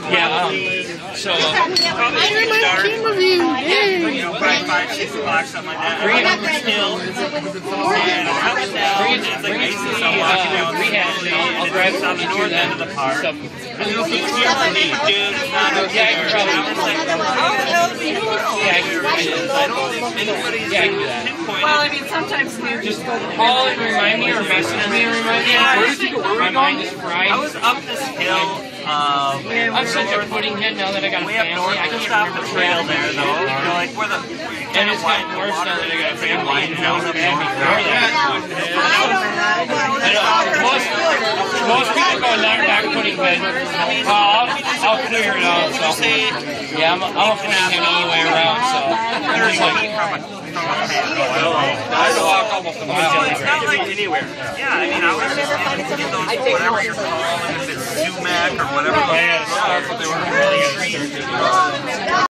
Yeah. So. I remember Kim of you. You know, by 5, 6 o'clock, something like that. Bring it up the hill. And coming down. It's like icy. So I'm walking down slowly. I'll drive on the north end of the park. Stuff. And it'll be clear for me, dude. It's not okay. Yeah, you probably. I was like, how the hell do you know Yeah, where it is? I don't think anybody's pinpointed. Well, I mean, sometimes you Just call and remind me or message me and remind me. Where did you go? My mind is fried. I was up this hill. I'm such a pudding head now that I got a way up family. north, I just can't off the remember trail where there, though. You know, like where the and it's gotten worse now that I got a family. And I was bad before that. Most people go back pudding head. I'll clear it out. So. Yeah, I'm a pudding head all the way around. So I'm just like. I walk almost a mile. It's not like anywhere. Yeah, I mean, I was just in those, whatever you're calling, if it's sumac or whatever. Yeah, that's what they were really